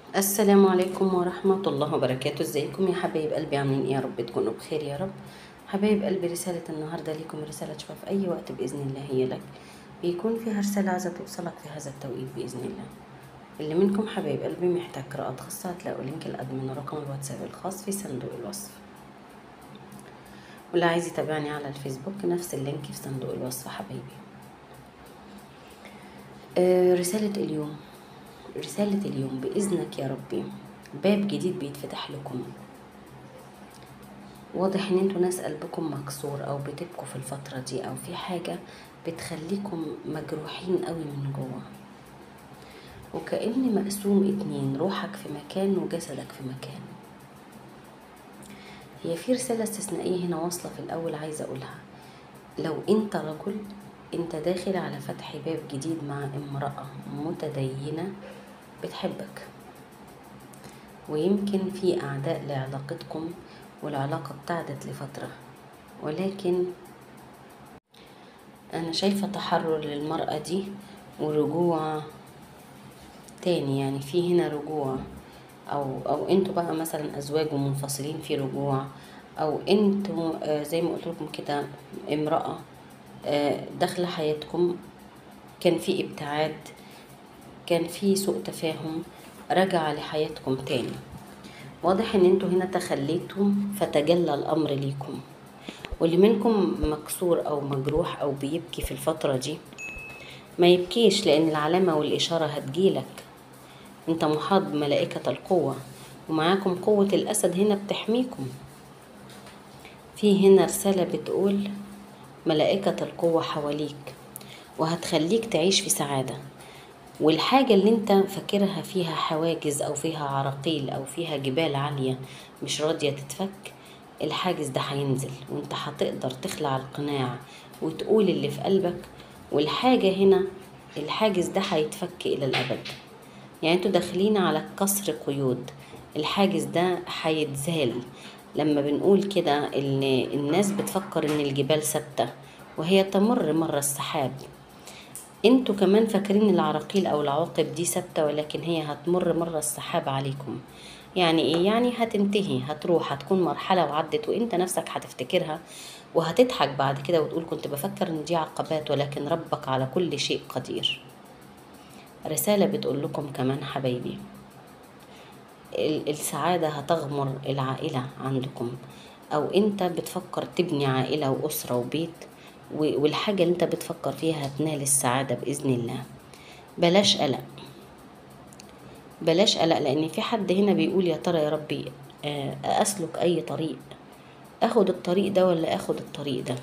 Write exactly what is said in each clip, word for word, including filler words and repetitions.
السلام عليكم ورحمة الله وبركاته. ازيكم يا حبايب قلبي؟ عاملين ايه؟ يا رب تكونوا بخير يا رب. حبايب قلبي، رسالة النهاردة ليكم رسالة شفاء في أي وقت بإذن الله هي لك، بيكون فيها رسالة عايزة توصلك في هذا التوقيت بإذن الله. اللي منكم حبايب قلبي محتاج قراءة خاصة هتلاقوا لينك الأدمن ورقم الواتساب الخاص في صندوق الوصف، واللي عايز يتابعني على الفيسبوك نفس اللينك في صندوق الوصف حبايبي. آه رسالة اليوم، رسالة اليوم بإذنك يا ربي باب جديد بيتفتح لكم. واضح ان انتوا ناس قلبكم مكسور او بتبكوا في الفترة دي، او في حاجة بتخليكم مجروحين قوي من جوه، وكأن مقسوم اتنين، روحك في مكان وجسدك في مكان. هي في رسالة استثنائية هنا واصلة في الاول عايزة اقولها. لو انت رجل، انت داخل على فتح باب جديد مع امرأة متدينة بتحبك، ويمكن في اعداء لعلاقتكم والعلاقة ابتعدت لفترة، ولكن انا شايفة تحرر للمرأة دي ورجوع تاني. يعني في هنا رجوع، او او انتوا بقى مثلا ازواج ومنفصلين في رجوع، او انتوا آه، زي ما قلت لكم كده امرأة آه، داخلة حياتكم كان في ابتعاد، كان في سوء تفاهم، رجع لحياتكم تاني. واضح ان انتوا هنا تخليتم فتجلى الامر ليكم، واللي منكم مكسور او مجروح او بيبكي في الفترة دي ما يبكيش، لان العلامة والاشارة هتجيلك. انت محاط بملائكة القوة، ومعاكم قوة الاسد هنا بتحميكم. في هنا رسالة بتقول ملائكة القوة حواليك وهتخليك تعيش في سعادة، والحاجة اللي انت فاكرها فيها حواجز او فيها عراقيل او فيها جبال عالية مش راضية تتفك، الحاجز ده هينزل وانت هتقدر تخلع القناع وتقول اللي في قلبك. والحاجة هنا الحاجز ده هيتفك الى الابد. يعني انتوا داخلين على كسر قيود، الحاجز ده هيتزال. لما بنقول كده ان الناس بتفكر ان الجبال ثابتة وهي تمر مر السحاب، انتوا كمان فاكرين العراقيل او العواقب دي ثابتة، ولكن هي هتمر مر السحاب عليكم. يعني ايه؟ يعني هتنتهي، هتروح، هتكون مرحلة وعدت وانت نفسك هتفتكرها وهتضحك بعد كده وتقول كنت بفكر ان دي عقبات، ولكن ربك على كل شيء قدير. رسالة بتقول لكم كمان حبايبي، السعادة هتغمر العائلة عندكم، او انت بتفكر تبني عائلة واسرة وبيت، والحاجة اللي انت بتفكر فيها هتنال السعادة بإذن الله. بلاش قلق، بلاش قلق، لان في حد هنا بيقول يا ترى يا ربي اسلك اي طريق، اخد الطريق ده ولا اخد الطريق ده؟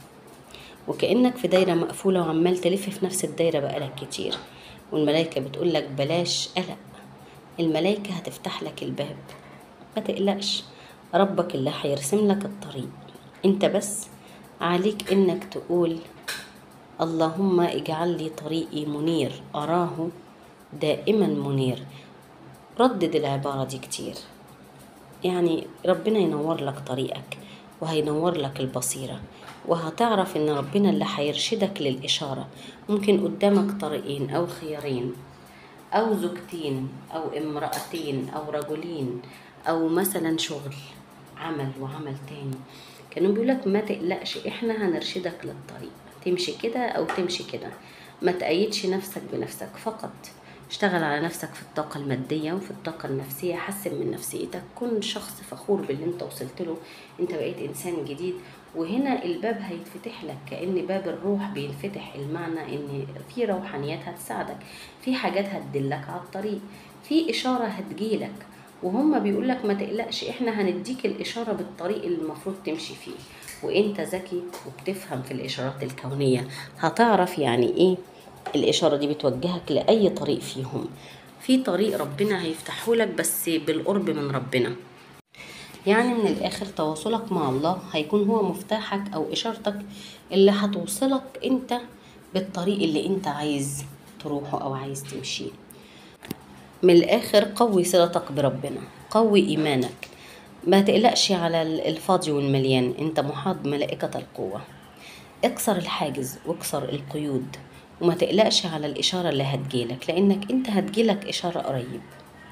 وكأنك في دايرة مقفولة وعمال تلف في نفس الدايرة بقالك كتير، والملائكة بتقول لك بلاش قلق، الملائكة هتفتح لك الباب، ما تقلقش، ربك اللي هيرسم لك الطريق. انت بس عليك انك تقول اللهم اجعل لي طريقي منير اراه دائما منير. ردد العبارة دي كتير، يعني ربنا ينور لك طريقك وهينور لك البصيرة، وهتعرف ان ربنا اللي هيرشدك للإشارة. ممكن قدامك طريقين او خيارين، او زوجتين او امرأتين او رجلين، او مثلا شغل، عمل وعمل تاني. كانوا بيقولك ما تقلقش، احنا هنرشدك للطريق، تمشي كده او تمشي كده. ما تقيدش نفسك بنفسك فقط، اشتغل على نفسك في الطاقة المادية وفي الطاقة النفسية، حسن من نفسيتك، كن شخص فخور باللي انت وصلت له، انت بقيت انسان جديد. وهنا الباب هيتفتح لك، كأن باب الروح بينفتح، المعنى ان في روحانيات هتساعدك، في حاجات هتدلك على الطريق، في اشارة هتجيلك، وهم بيقول لك ما تقلقش، احنا هنديك الاشارة بالطريق اللي المفروض تمشي فيه. وانت ذكي وبتفهم في الاشارات الكونية، هتعرف يعني ايه الاشارة دي بتوجهك لاي طريق فيهم. في طريق ربنا هيفتحه لك بس بالقرب من ربنا. يعني من الاخر تواصلك مع الله هيكون هو مفتاحك او اشارتك اللي هتوصلك انت بالطريق اللي انت عايز تروحه او عايز تمشيه. من الاخر قوي صلتك بربنا، قوي ايمانك، ما تقلقش على الفاضي والمليان، انت محاط بملائكة القوة. اكسر الحاجز واكسر القيود، وما تقلقش على الاشارة اللي هتجيلك، لانك انت هتجيلك اشارة قريب.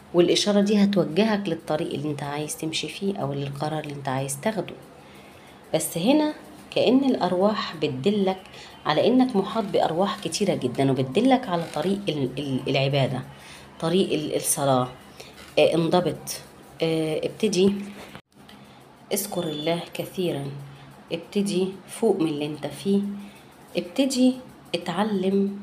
والإشارة دي هتوجهك للطريق اللي انت عايز تمشي فيه أو للقرار اللي انت عايز تاخده. بس هنا كأن الأرواح بتدلك على إنك محاط بأرواح كتيرة جدا، وبتدلك على طريق العبادة، طريق الصلاة. اه انضبط، اه ابتدي اذكر الله كثيرا، ابتدي فوق من اللي انت فيه، ابتدي اتعلم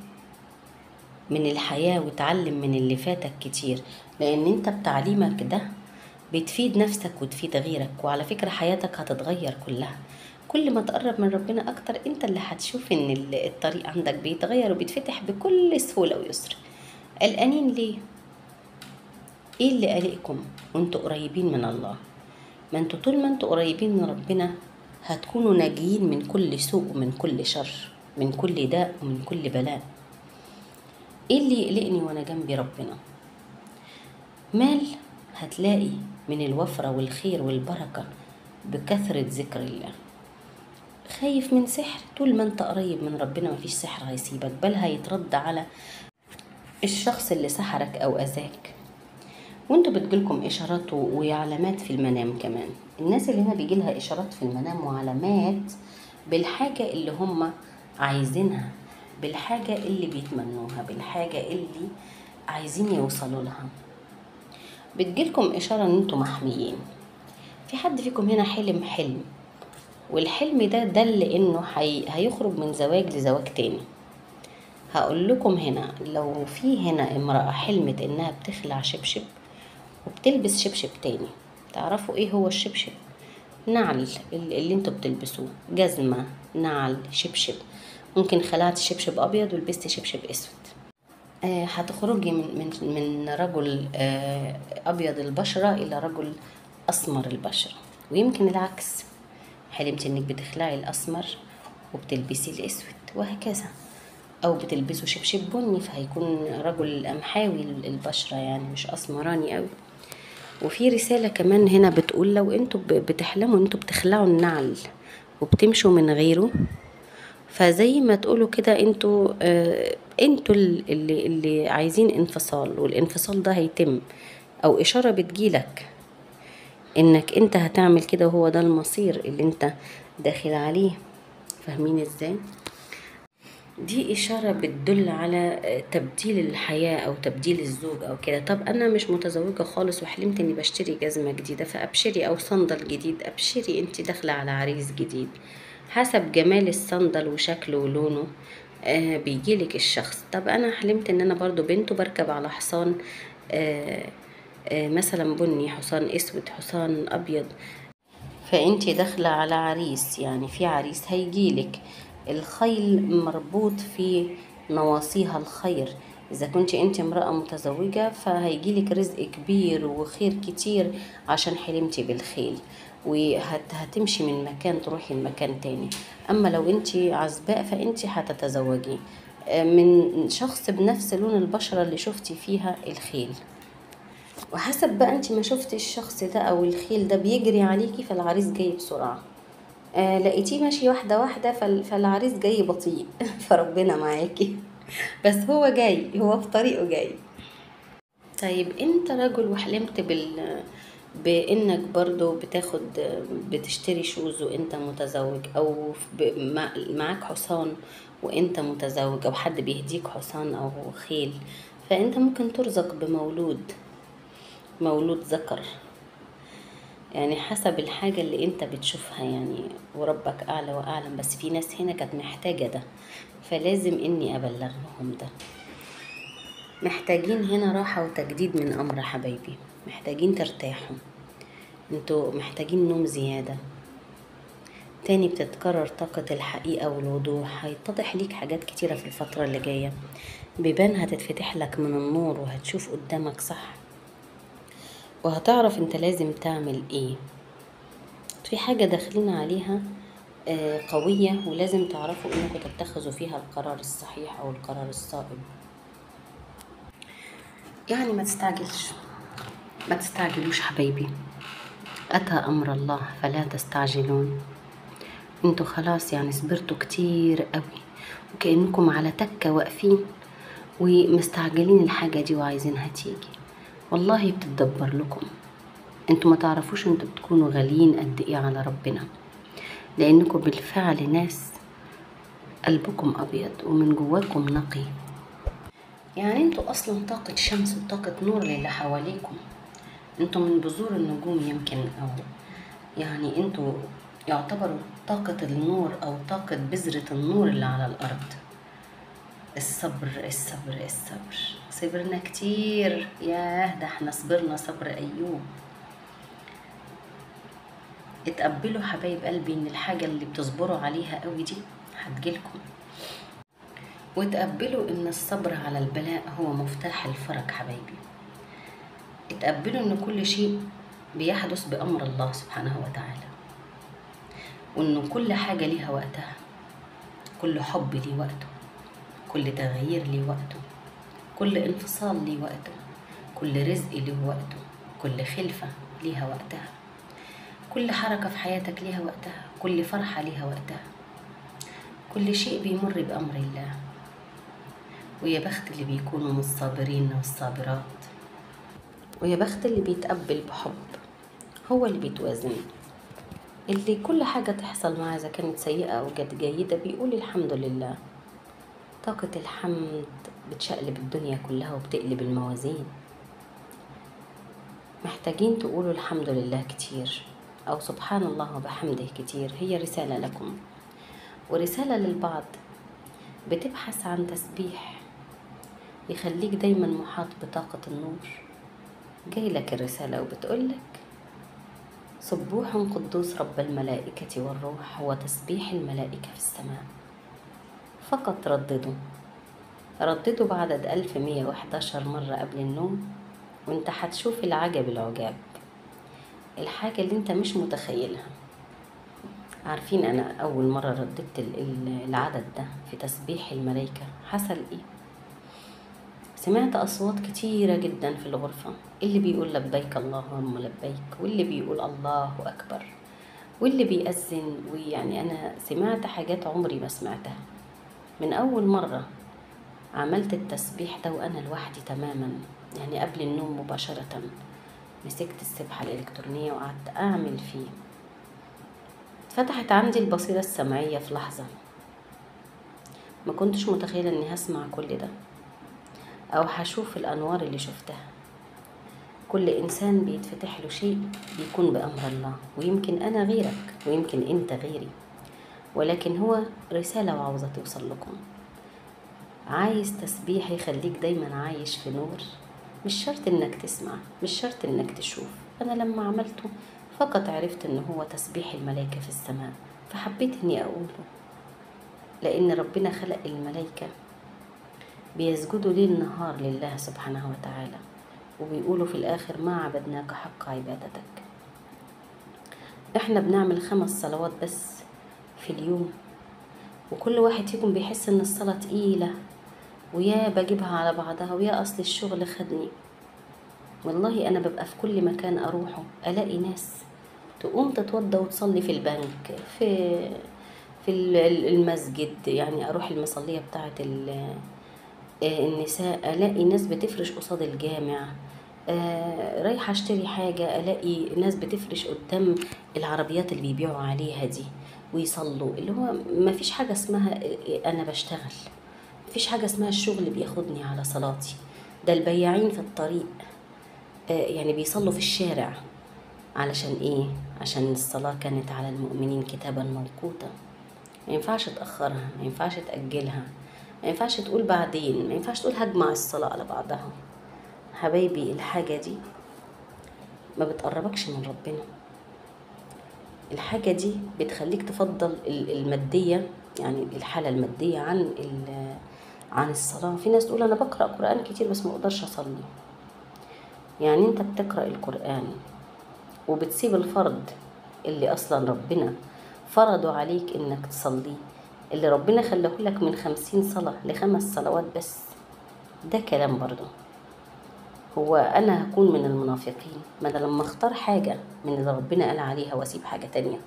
من الحياة وتعلم من اللي فاتك كتير، لأن انت بتعليمك ده بتفيد نفسك وتفيد غيرك. وعلى فكرة حياتك هتتغير كلها، كل ما تقرب من ربنا أكتر انت اللي هتشوف ان الطريق عندك بيتغير وبيتفتح بكل سهولة ويسر. قلقانين ليه؟ ايه اللي قلقكم وانتوا قريبين من الله؟ ما انتوا طول ما انتوا قريبين من ربنا هتكونوا ناجيين من كل سوء ومن كل شر، من كل داء ومن كل بلاء. ايه اللي يقلقني وانا جنبي ربنا؟ مال هتلاقي من الوفرة والخير والبركة بكثرة ذكر الله. خايف من سحر؟ طول ما انت قريب من ربنا مفيش سحر هيسيبك، بل هيترد على الشخص اللي سحرك او اذاك. وانتوا بتجيلكم اشارات وعلامات في المنام كمان. الناس اللي هنا بيجيلها اشارات في المنام وعلامات بالحاجة اللي هم عايزينها، بالحاجة اللي بيتمنوها، بالحاجة اللي عايزين يوصلوا لها. بتجيلكم اشارة ان انتوا محميين. في حد فيكم هنا حلم حلم، والحلم ده دل انه حي... هيخرج من زواج لزواج تاني. هقول لكم هنا لو في هنا امرأة حلمت انها بتخلع شبشب وبتلبس شبشب تاني، تعرفوا ايه هو الشبشب؟ نعل اللي انتوا بتلبسوه، جزمة، نعل، شبشب. ممكن خلعت شبشب ابيض ولبست شبشب اسود. آه هتخرجي من من من رجل آه ابيض البشرة الى رجل اسمر البشرة، ويمكن العكس، حلمت انك بتخلعي الاسمر وبتلبسي الاسود وهكذا، او بتلبسوا شبشب بني فهيكون رجل امحاوي البشرة يعني مش اسمراني قوي. وفي رسالة كمان هنا بتقول لو انتوا بتحلموا انتوا بتخلعوا النعل وبتمشوا من غيره، فزي ما تقولوا كده انتوا اه انتوا اللي, اللي عايزين انفصال، والانفصال ده هيتم، او اشارة بتجيلك انك انت هتعمل كده وهو ده المصير اللي انت داخل عليه. فاهمين ازاي؟ دي إشارة بتدل على تبديل الحياة أو تبديل الزوج أو كده. طب أنا مش متزوجة خالص وحلمت إني بشتري جزمة جديدة، فأبشري، أو صندل جديد، أبشري أنت داخلة على عريس جديد. حسب جمال الصندل وشكله ولونه آه بيجيلك الشخص. طب أنا حلمت إن أنا برضو بنت بركب على حصان آه آه مثلا بني، حصان أسود، حصان أبيض، فأنت داخلة على عريس، يعني في عريس هيجيلك. الخيل مربوط في نواصيها الخير. إذا كنت أنت امرأة متزوجة فهيجيلك رزق كبير وخير كتير عشان حلمتي بالخيل، وهتمشي من مكان تروحي لمكان تاني. أما لو أنت عزباء فأنت هتتزوجي من شخص بنفس لون البشرة اللي شفتي فيها الخيل. وحسب بقى انت ما شفتي الشخص ده او الخيل ده بيجري عليكي فالعريس جاي بسرعة، آه لقيتيه ماشي واحدة واحدة فالعريس جاي بطيء فربنا معاكي بس هو جاي، هو في طريقه جاي. طيب انت رجل وحلمت بال بانك برضو بتاخد بتشتري شوز وانت متزوج، او معاك حصان وانت متزوج، او حد بيهديك حصان او خيل، فانت ممكن ترزق بمولود، مولود ذكر، يعني حسب الحاجة اللي انت بتشوفها يعني، وربك اعلى واعلم. بس في ناس هنا كانت محتاجة ده، فلازم اني ابلغهم ده. محتاجين هنا راحة وتجديد من امر حبايبي، محتاجين ترتاحوا، انتوا محتاجين نوم زيادة. تاني بتتكرر طاقة الحقيقة والوضوح، هيتضح ليك حاجات كتيرة في الفترة اللي جاية، بيبان هتتفتح لك من النور وهتشوف قدامك صح، وهتعرف انت لازم تعمل ايه. في حاجة داخلين عليها قوية ولازم تعرفوا انكم تتخذوا فيها القرار الصحيح او القرار الصائب. يعني ما تستعجلش، ما تستعجلوش حبايبي، اتى امر الله فلا تستعجلون. انتوا خلاص يعني صبرتوا كتير قوي وكأنكم على تكة واقفين ومستعجلين الحاجة دي وعايزينها تيجي. والله بتتدبر لكم. انتوا ما تعرفوش انتوا بتكونوا غاليين قد ايه على ربنا، لانكم بالفعل ناس قلبكم ابيض ومن جواكم نقي. يعني انتوا اصلا طاقة شمس وطاقة نور للي حواليكم. انتوا من بذور النجوم يمكن، او يعني انتوا يعتبروا طاقة النور او طاقة بذرة النور اللي على الارض. الصبر الصبر الصبر، صبرنا كتير، ياه ده احنا صبرنا صبر ايوب. اتقبلوا حبايب قلبي ان الحاجة اللي بتصبروا عليها قوي دي هتجيلكم، وتقبلوا ان الصبر على البلاء هو مفتاح الفرج حبايبي. اتقبلوا ان كل شيء بيحدث بأمر الله سبحانه وتعالى، وان كل حاجة ليها وقتها، كل حب ليه وقته، كل تغيير ليه وقته، كل انفصال ليه وقته، كل رزق ليه وقته، كل خلفة ليها وقتها، كل حركة في حياتك ليها وقتها، كل فرحة ليها وقتها، كل شيء بيمر بأمر الله. ويا بخت اللي بيكونوا من الصابرين والصابرات، ويا بخت اللي بيتقبل بحب، هو اللي بيتوازن، اللي كل حاجة تحصل معاه إذا كانت سيئة أو جد جيدة بيقول الحمد لله. طاقة الحمد بتشقلب الدنيا كلها وبتقلب الموازين. محتاجين تقولوا الحمد لله كتير، أو سبحان الله وبحمده كتير. هي رسالة لكم ورسالة للبعض. بتبحث عن تسبيح يخليك دايما محاط بطاقة النور، جايلك الرسالة وبتقولك سبوح قدوس رب الملائكة والروح، هو تسبيح الملائكة في السماء. فقط رددوا رددوا بعدد ألف مية وحداشر مرة قبل النوم، وانت هتشوف العجب العجاب، الحاجة اللي انت مش متخيلها. عارفين انا اول مرة رددت العدد ده في تسبيح الملائكة حصل ايه؟ سمعت أصوات كتيرة جدا في الغرفة، اللي بيقول لبيك اللهم لبيك، واللي بيقول الله أكبر، واللي بيأذن. ويعني أنا سمعت حاجات عمري ما سمعتها. من أول مرة عملت التسبيح ده وأنا لوحدي تماما، يعني قبل النوم مباشرة مسكت السبحة الإلكترونية وقعدت أعمل فيه. فتحت عندي البصيرة السمعية في لحظة، ما كنتش متخيلة أني هسمع كل ده أو هشوف الأنوار اللي شفتها. كل إنسان بيتفتح له شيء بيكون بأمر الله، ويمكن أنا غيرك ويمكن أنت غيري، ولكن هو رسالة وعاوزة توصل لكم. عايز تسبيح يخليك دايما عايش في نور، مش شرط إنك تسمع، مش شرط إنك تشوف. أنا لما عملته فقط عرفت إن هو تسبيح الملائكة في السماء، فحبيت إني أقوله، لأن ربنا خلق الملائكة بيسجدوا ليل نهار لله سبحانه وتعالى، وبيقولوا في الآخر ما عبدناك حق عبادتك. احنا بنعمل خمس صلوات بس في اليوم، وكل واحد فيكم بيحس ان الصلاة تقيلة، ويا بجيبها على بعضها، ويا اصل الشغل خدني. والله انا ببقى في كل مكان اروحه الاقي ناس تقوم تتوضى وتصلي في البنك، في في المسجد، يعني اروح المصلية بتاعة النساء الاقي ناس بتفرش قصاد الجامع. آه رايحة اشتري حاجة الاقي ناس بتفرش قدام العربيات اللي بيبيعوا عليها دي ويصلوا. اللي هو ما فيش حاجة اسمها انا بشتغل، مفيش حاجة اسمها الشغل بياخدني على صلاتي. ده البياعين في الطريق آه يعني بيصلوا في الشارع. علشان ايه؟ عشان الصلاة كانت على المؤمنين كتابا موقوتا، ما ينفعش تأخرها، ما ينفعش تأجلها، ما ينفعش تقول بعدين، ما ينفعش تقول هجمع الصلاة على بعضها. حبايبي الحاجة دي ما بتقربكش من ربنا، الحاجة دي بتخليك تفضل المادية، يعني الحالة المادية عن عن الصلاة. في ناس تقول أنا بقرأ قرآن كتير بس ما أقدرش أصلي. يعني أنت بتقرأ القرآن وبتسيب الفرض اللي أصلا ربنا فرضوا عليك إنك تصلي، اللي ربنا خلاه لك من خمسين صلاة لخمس صلوات بس. ده كلام برضو. هو أنا هكون من المنافقين؟ ما أنا لما اختار حاجة من اللي ربنا قال عليها واسيب حاجة تانية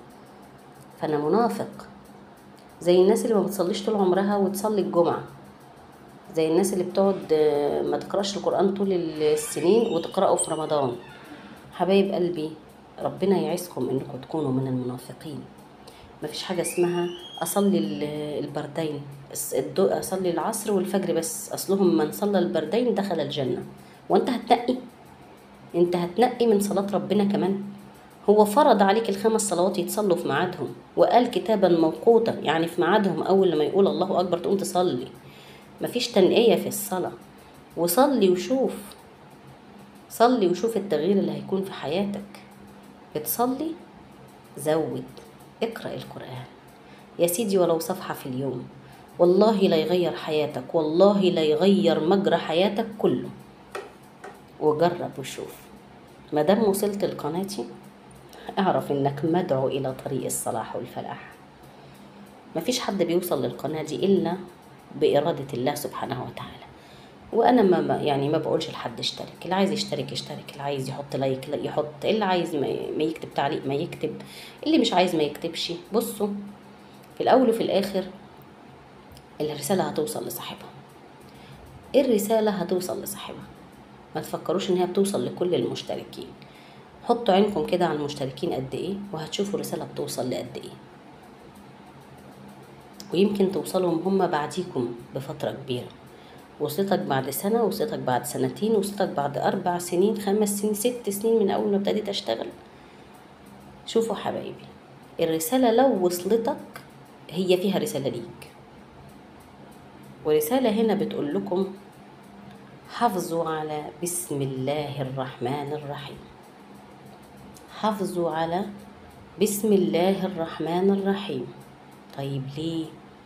فأنا منافق. زي الناس اللي ما بتصليش طول عمرها وتصلي الجمعة، زي الناس اللي بتقعد ما تقرأش القرآن طول السنين وتقرأه في رمضان. حبايب قلبي، ربنا يعزكم انكم تكونوا من المنافقين. مفيش حاجة اسمها أصلي البردين، أصلي العصر والفجر بس، أصلهم من صلى البردين دخل الجنة. وانت هتنقي؟ انت هتنقي من صلاة ربنا كمان؟ هو فرض عليك الخمس صلوات يتصلوا في ميعادهم، وقال كتابا موقوتا، يعني في ميعادهم، أول لما يقول الله أكبر تقوم تصلي. مفيش تنقية في الصلاة. وصلي وشوف، صلي وشوف التغيير اللي هيكون في حياتك. بتصلي زود، اقرأ القرآن يا سيدي ولو صفحة في اليوم، والله لا يغير حياتك، والله لا يغير مجرى حياتك كله. وجرب وشوف. مادام وصلت لقناتي اعرف انك مدعو الى طريق الصلاح والفلاح. مفيش حد بيوصل للقناة دي الا بإرادة الله سبحانه وتعالى. وانا ما يعني ما بقولش لحد اشترك، اللي عايز يشترك يشترك، اللي عايز يحط لايك يحط، اللي عايز ما يكتب تعليق ما يكتب، اللي مش عايز ما يكتبش. بصوا، في الاول وفي الاخر الرسالة هتوصل لصاحبها. الرسالة هتوصل لصاحبها، ما تفكروش ان هي بتوصل لكل المشتركين. حطوا عينكم كده على المشتركين قد ايه وهتشوفوا الرسالة بتوصل لقد ايه. ويمكن توصلهم هم بعديكم بفترة كبيرة. وصلتك بعد سنة، وصلتك بعد سنتين، وصلتك بعد أربع سنين، خمس سنين، ست سنين من أول ما ابتديت أشتغل. شوفوا حبايبي، الرسالة لو وصلتك هي فيها رسالة ليك. ورسالة هنا بتقول لكم حافظوا على بسم الله الرحمن الرحيم. حافظوا على بسم الله الرحمن الرحيم. طيب ليه؟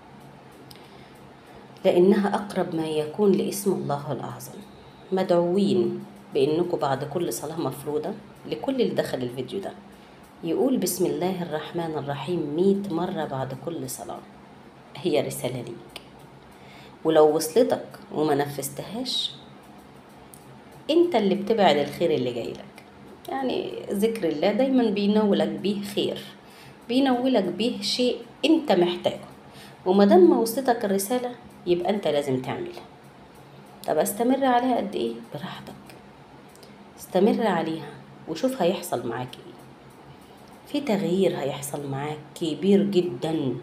لأنها أقرب ما يكون لاسم الله الأعظم. مدعوين بأنكم بعد كل صلاة مفروضة، لكل اللي دخل الفيديو ده، يقول بسم الله الرحمن الرحيم مئة مرة بعد كل صلاة. هي رسالة ليك. ولو وصلتك وما نفذتهاش، انت اللي بتبعد الخير اللي جاي لك. يعني ذكر الله دايما بينولك بيه خير، بينولك بيه شيء انت محتاجه. ومادام ما وصلتك الرسالة يبقى انت لازم تعملها. طب استمر عليها قد ايه؟ براحتك، استمر عليها وشوف هيحصل معاك ايه. في تغيير هيحصل معاك كبير جدا،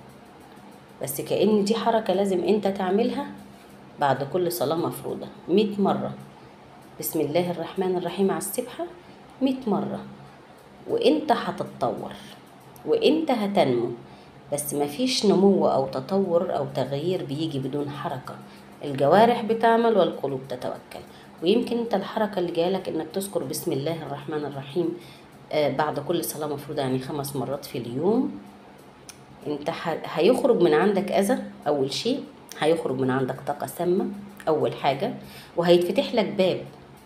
بس كأن دي حركة لازم انت تعملها بعد كل صلاة مفروضة مئة مرة. بسم الله الرحمن الرحيم على السبحة مئة مرة، وانت هتتطور وانت هتنمو. بس مفيش نمو او تطور او تغيير بيجي بدون حركة. الجوارح بتعمل والقلوب تتوكل. ويمكن انت الحركة اللي جايلك انك تذكر بسم الله الرحمن الرحيم بعد كل صلاة مفروضة، يعني خمس مرات في اليوم. انت هيخرج من عندك اذى، اول شيء هيخرج من عندك طاقة سامة اول حاجة، وهيتفتح لك باب،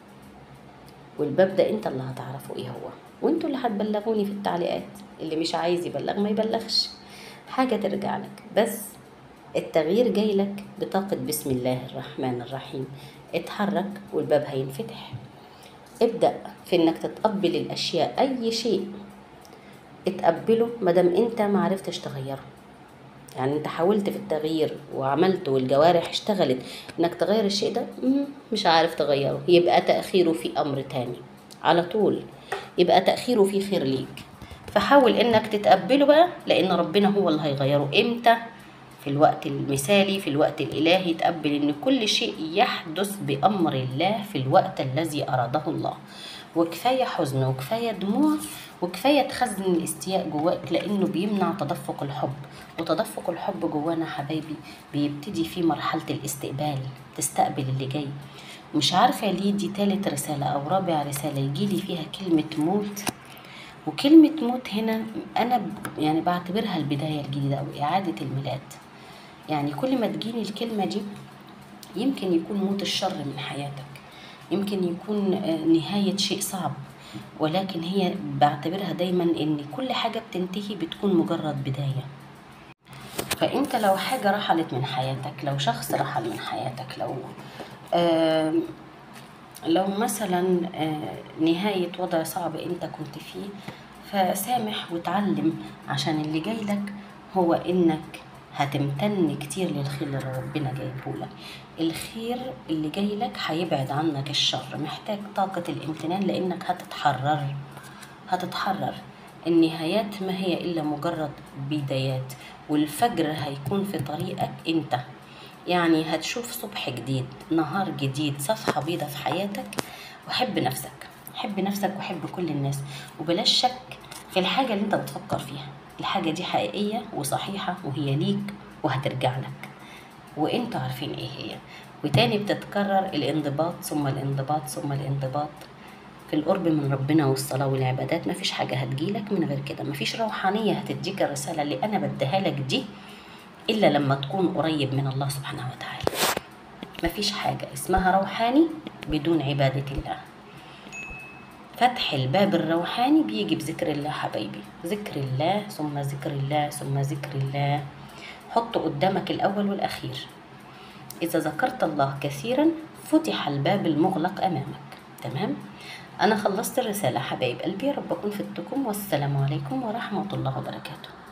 والباب ده انت اللي هتعرفه ايه هو، وانتوا اللي هتبلغوني في التعليقات. اللي مش عايز يبلغ ما يبلغش، حاجة ترجع لك. بس التغيير جاي لك بطاقة بسم الله الرحمن الرحيم. اتحرك والباب هينفتح. ابدأ في انك تتقبل الاشياء، اي شيء اتقبله مادام انت ما عرفتش تغيره. يعني انت حاولت في التغيير وعملت والجوارح اشتغلت انك تغير الشيء ده، مش عارف تغيره، يبقى تأخيره في امر تاني على طول، يبقى تأخيره في خير ليك. فحاول انك تتقبله بقى، لان ربنا هو اللي هيغيره. امتى؟ في الوقت المثالي، في الوقت الالهي. تقبل ان كل شيء يحدث بامر الله في الوقت الذي اراده الله. وكفاية حزن وكفاية دموع وكفاية تخزن الاستياء جواك، لانه بيمنع تدفق الحب. وتدفق الحب جوانا حبايبي بيبتدي في مرحلة الاستقبال، تستقبل اللي جاي. مش عارفة ليه دي تالت رسالة او رابع رسالة يجيلي فيها كلمة موت. وكلمة موت هنا انا يعني بعتبرها البداية الجديدة او اعادة الميلاد. يعني كل ما تجيني الكلمة دي يمكن يكون موت الشر من حياتك، يمكن يكون نهاية شيء صعب، ولكن هي بعتبرها دايما ان كل حاجة بتنتهي بتكون مجرد بداية. فانت لو حاجة رحلت من حياتك، لو شخص رحل من حياتك، لو آه لو مثلا آه نهاية وضع صعب انت كنت فيه، فسامح وتعلم، عشان اللي جاي لك هو انك هتمتن كتير للخير اللي ربنا جايبه لك. الخير اللي جاي لك هيبعد عنك الشر، محتاج طاقة الامتنان لانك هتتحرر. هتتحرر. النهايات ما هي الا مجرد بدايات، والفجر هيكون في طريقك انت. يعني هتشوف صبح جديد، نهار جديد، صفحة بيضة في حياتك. وحب نفسك، حب نفسك وحب كل الناس، وبلاش شك في الحاجة اللي انت بتفكر فيها. الحاجة دي حقيقية وصحيحة وهي ليك وهترجع لك، وانتوا عارفين ايه هي. وتاني بتتكرر الانضباط ثم الانضباط ثم الانضباط في القرب من ربنا والصلاة والعبادات. مفيش حاجة هتجيلك من غير كده، مفيش روحانية هتديك الرسالة اللي أنا بديها لك دي إلا لما تكون قريب من الله سبحانه وتعالى. مفيش حاجة اسمها روحاني بدون عبادة الله. فتح الباب الروحاني بيجي بذكر الله حبايبي، ذكر الله ثم ذكر الله ثم ذكر الله. حط قدامك الأول والأخير. إذا ذكرت الله كثيرا فتح الباب المغلق أمامك. تمام؟ أنا خلصت الرسالة حبايب قلبي، رب أكون فدتكم، والسلام عليكم ورحمة الله وبركاته.